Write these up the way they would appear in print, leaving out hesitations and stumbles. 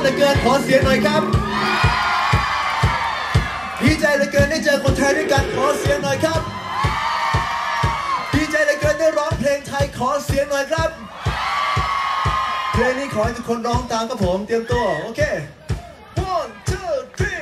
เหลือเกินขอเสียงหน่อยครับดีใจเหลือเกินได้เจอคนไทยด้วยกันขอเสียงหน่อยครับดีใจเหลือเกินได้ร้องเพลงไทยขอเสียงหน่อยครับเพลงนี้ขอให้ทุกคนร้องตามกับผมเตรียมตัวโอเค one two three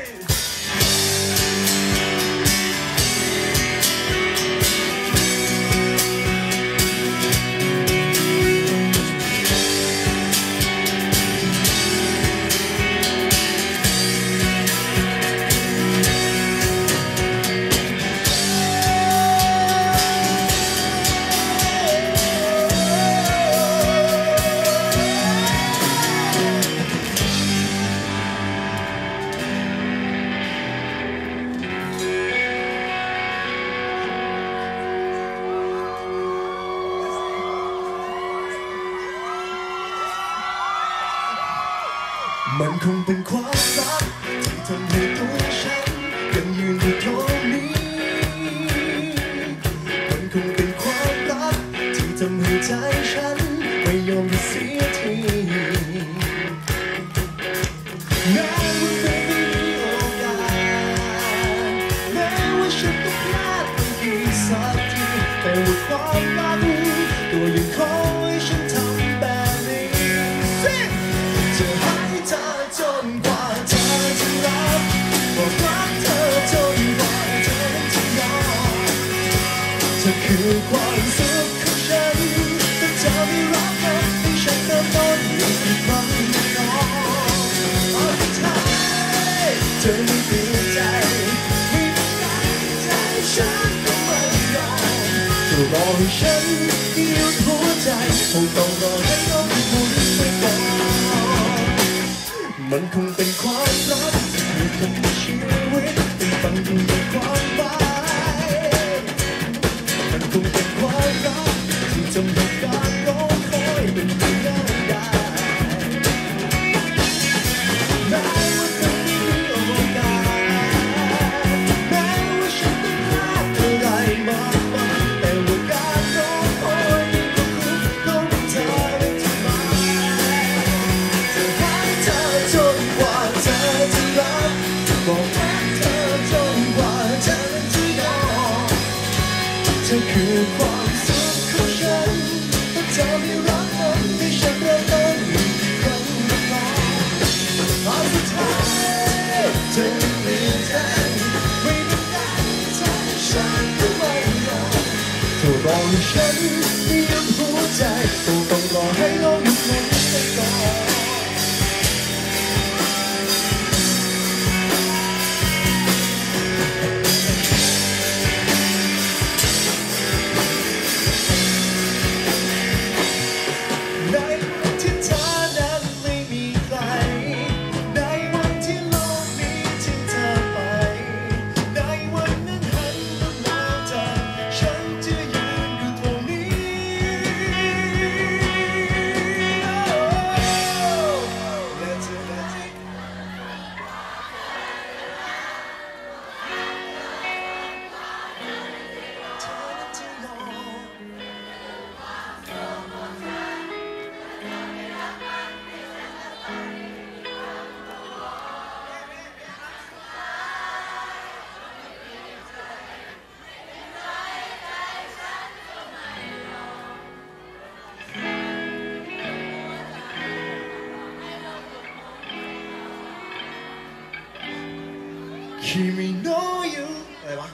มันคงเป็นความรักที่ทำให้ตัวฉันยังยืนอยู่ตรงนี้มันคงเป็นความรักที่ทำให้ใจฉันไม่ยอมเสียทีแม้ว่าไม่มีโอกาสแม้ว่าฉันต้องพลาดไปอีกสักทีแต่ว่าความรักตัวยังคอยฉันทำแบบนี้จะให้เธอจนกว่าเธอจะรับบอกรักเธอจนกว่าเธอจะยอมเธอคือความสุขของฉันถ้าเธอไม่รักกันให้ฉันเริ่มต้นอีกครั้งแน่นอนเอาสุดท้ายเธอไม่เปลี่ยนใจไม่ได้ใจฉันก็ไม่ยอมจะรอให้ฉันหยุดหัวใจคงต้องรอให้น้องหมุนไปก่อนมันคงเป็นความรักที่มีคำว่าชีวิตเป็นฟังดูเป็นความหมายมันคงเป็นความรักที่ทำให้การรอคอยเป็นไปง่ายได้แม้ว่าจะไม่มีโอกาสแม้ว่าฉันต้องพลาดอะไรมากมายแต่ว่าการรอคอยก็คุ้มต้องเธอได้ทำไมจะให้เธอจนกว่าเธอจะรับบอกรักเธอจนกว่าเธอจะยอมเธอคือความสุขของฉันถ้าเธอไม่รักมันให้ฉันเริ่มต้นอีกครั้งหนึ่งตอนสุดท้ายเธอเปลี่ยนใจไม่ได้ใจฉันก็ไม่ยอมเธอรอให้ฉันหยุดหัวใจคงต้องรอให้โลกหยุดหมุนไปก่อนในวันที่เธอนั้นไม่มีใครในวันที่โลกนี้ทิ้งเธอไปในวันนั้นหันมามองเธอฉันจะยืนอยู่ตรงนี้และเธอนั้นจะยอม君の言うอะไรวะ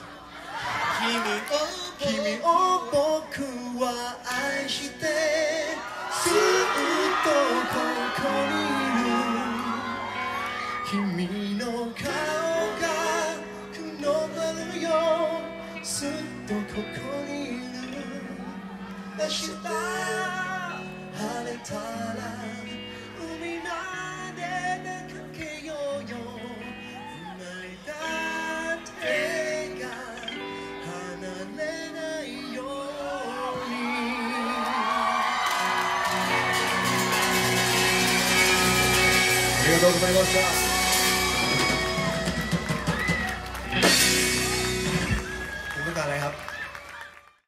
君を僕は愛してずっとここにいる君の顔が雲のようずっとここにいる明日晴れたら海まで出かけようよありがとうございました。